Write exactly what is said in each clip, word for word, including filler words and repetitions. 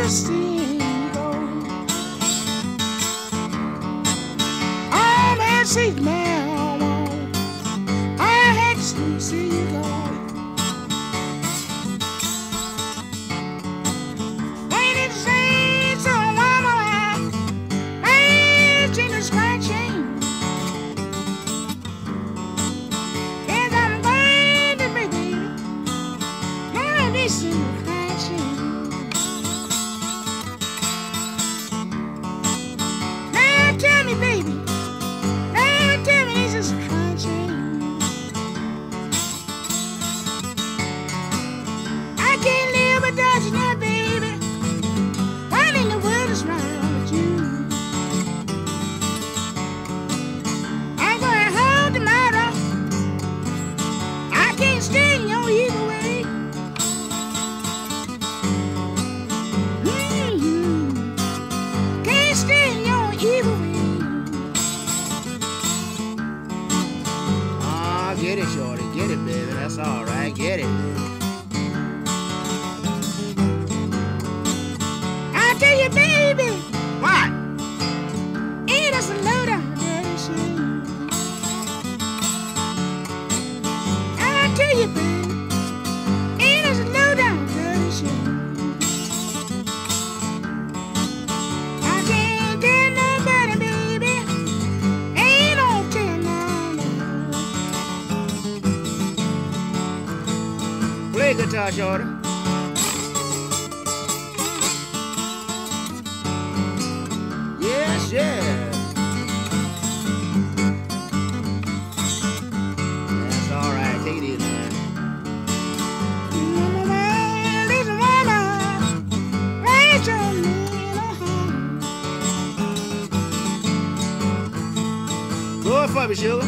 to see you go. Oh, man, sweet man, I had to see you go. When it seems so warm around, man, Jesus scratching. Yes, I'm going to be, baby. Now this is scratching. Now tell me, baby. Now tell me this is scratching. I can't live without you now, baby. What in the world is wrong with you? I'm going home tomorrow. I can't stand your evil way. Mm-hmm. Can't stand your evil way. Ah, get it, Shorty. Get it, baby. That's all right. Get it. I tell you, baby, What? it is a load of dirty shit. I tell you, baby, it is a load of dirty shit. I can't tell nobody, baby, ain't no telling nobody. Play guitar, Shorty. Yes, yes. That's all right. Take it easy, man. Well, this woman, Rachel, Go it for me, sugar.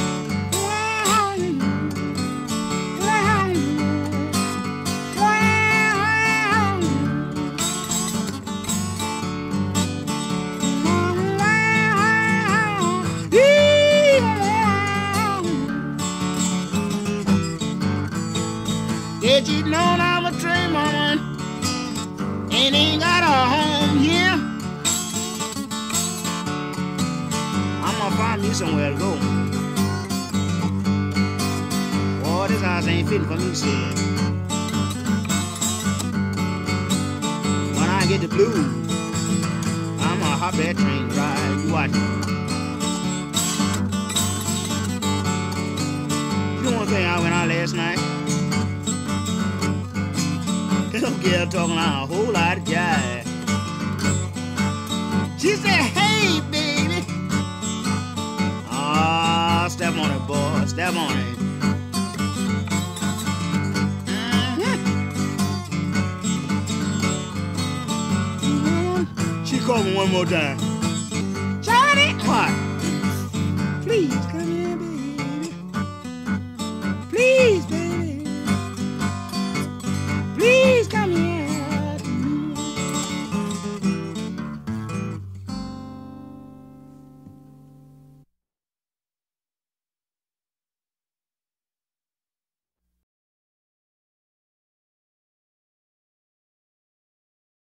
Did you know I'm a train woman and ain't got a home here? I'm gonna find me somewhere to go. Boy, this house ain't fitting for me, see. When I get the blues, I'm gonna hop that train ride. You watch it. You know one thing I went out last night? Little girl talking a whole lot of jive. She said, hey, baby. Ah, oh, step on it, boy. Step on it. Mm-hmm. She called me one more time.